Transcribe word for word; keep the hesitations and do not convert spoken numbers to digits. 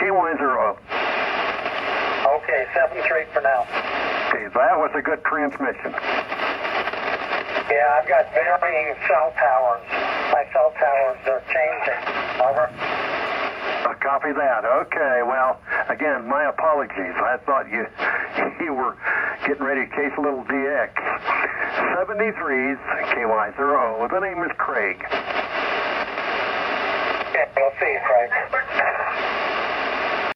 K Y zero. Okay, seven three for now. Okay, that was a good transmission. Yeah, I've got varying cell towers. My cell towers are changing. Over. Uh, copy that. Okay, well, again, my apologies. I thought you you were getting ready to case a little D X. seventy-threes, K Y zero. The name is Craig. Okay, we'll see you, Craig.